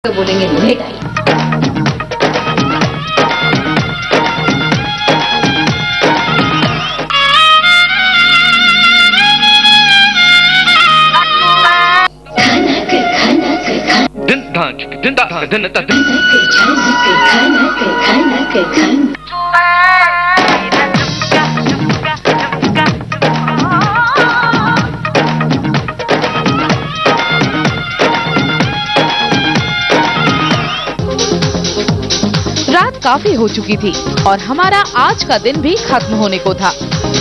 तो बोलेंगे लोहे टाई। रात काफी हो चुकी थी और हमारा आज का दिन भी खत्म होने को था।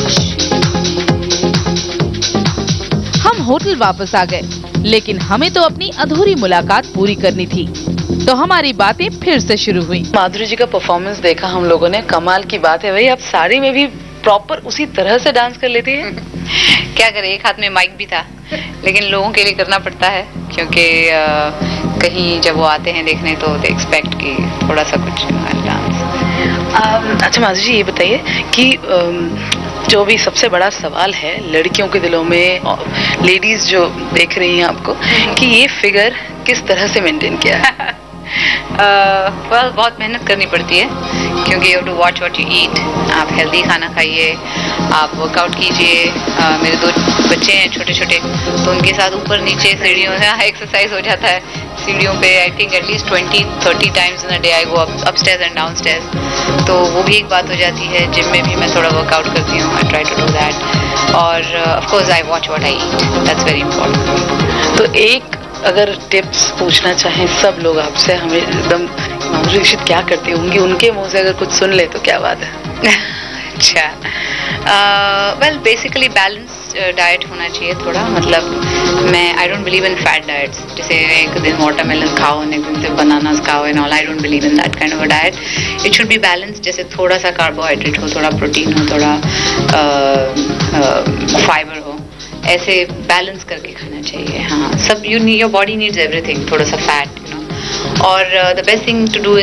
हम होटल वापस आ गए, लेकिन हमें तो अपनी अधूरी मुलाकात पूरी करनी थी, तो हमारी बातें फिर से शुरू हुई। माधुरी जी का परफॉर्मेंस देखा हम लोगों ने, कमाल की बात है भाई। आप साड़ी में भी प्रॉपर उसी तरह से डांस कर लेती है। क्या करें, एक हाथ में माइक भी था, लेकिन लोगों के लिए करना पड़ता है, क्योंकि कहीं जब वो आते हैं देखने तो दे एक्सपेक्ट कि थोड़ा सा कुछ डांस। अच्छा माधुरी जी, ये बताइए कि जो भी सबसे बड़ा सवाल है लड़कियों के दिलों में, लेडीज जो देख रही हैं आपको, कि ये फिगर किस तरह से मेंटेन किया है? बहुत मेहनत करनी पड़ती है, क्योंकि you to watch what you eat. आप हेल्दी खाना खाइए, आप वर्कआउट कीजिए। मेरे 2 बच्चे हैं छोटे छोटे, तो उनके साथ ऊपर नीचे सीढ़ियों से एक्सरसाइज हो जाता है। सीढ़ियों पे I think at least 20-30 times in a day I go upstairs and downstairs, तो वो भी एक बात हो जाती है। जिम में भी मैं थोड़ा वर्कआउट करती हूँ, I try to do that, और of course I watch what I eat, that's very important. तो एक अगर टिप्स पूछना चाहें सब लोग आपसे, हमें एकदम माधुरी दीक्षित क्या करती होंगी, उनके मुंह से अगर कुछ सुन ले तो क्या बात है? अच्छा, वेल बेसिकली बैलेंस डाइट होना चाहिए थोड़ा। मतलब मैं I don't believe in fat diets, जैसे एक दिन वाटरमेलन खाओ, नेक्स्ट दिन बनानास खाओ and all. I don't believe in that kind of a diet. It should be balance, जैसे थोड़ा सा कार्बोहाइड्रेट हो, थोड़ा प्रोटीन हो, थोड़ा फाइबर हो, ऐसे बैलेंस करके खाना चाहिए। हाँ, सब योर बॉडी नीड्स एवरीथिंग, थोड़ा सा फैट, यू नो। और the best thing to do is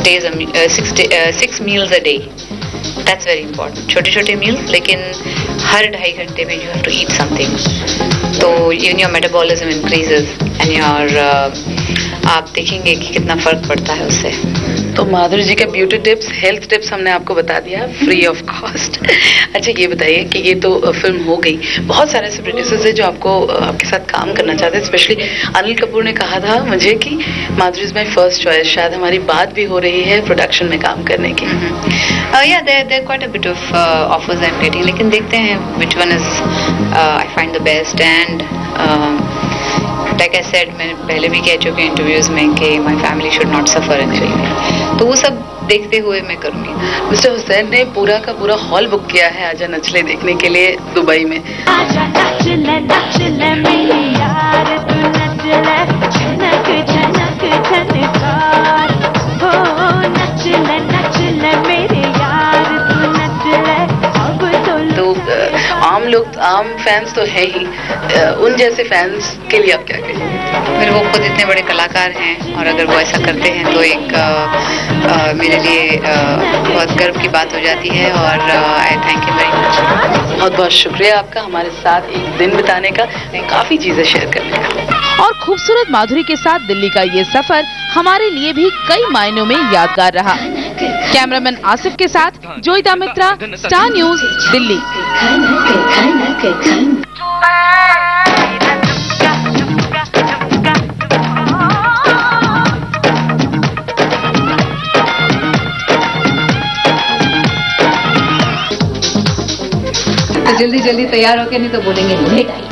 6 meals a day. That's very important. छोटे छोटे मील्स, लेकिन हर 2.5 घंटे में you have to eat something, तो even your metabolism increases and your आप देखेंगे कि कितना फर्क पड़ता है उससे। तो माधुरी जी के ब्यूटी टिप्स, हेल्थ टिप्स हमने आपको बता दिया फ्री ऑफ कॉस्ट। अच्छा, ये बताइए कि ये तो फिल्म हो गई, बहुत सारे ऐसे प्रोड्यूसर्स हैं जो आपके साथ काम करना चाहते हैं। स्पेशली अनिल कपूर ने कहा था मुझे कि Madhuri is my first choice. शायद हमारी बात भी हो रही है प्रोडक्शन में काम करने की। या there quite a bit of offers I am getting, लेकिन देखते हैं which one is I find the best. And like I said, मैंने पहले भी कह चुकी हूँ इंटरव्यूज में कि my family should not suffer in film, तो वो सब देखते हुए मैं करूँगी। मिस्टर हुसैन ने पूरा का पूरा हॉल बुक किया है आजा नचले देखने के लिए दुबई में। आम फैंस तो है ही, उन जैसे फैंस के लिए आप क्या कहेंगे? फिर वो खुद इतने बड़े कलाकार हैं, और अगर वो ऐसा करते हैं तो एक मेरे लिए बहुत गर्व की बात हो जाती है। और I thank you very much. बहुत बहुत शुक्रिया आपका हमारे साथ एक दिन बिताने का, काफी चीजें शेयर करने का। और खूबसूरत माधुरी के साथ दिल्ली का ये सफर हमारे लिए भी कई मायनों में यादगार रहा। कैमरामैन आसिफ के साथ जोईता मित्रा, स्टार न्यूज, दिल्ली। तो जल्दी जल्दी तैयार होके, नहीं तो बोलेंगे लोहे टाई।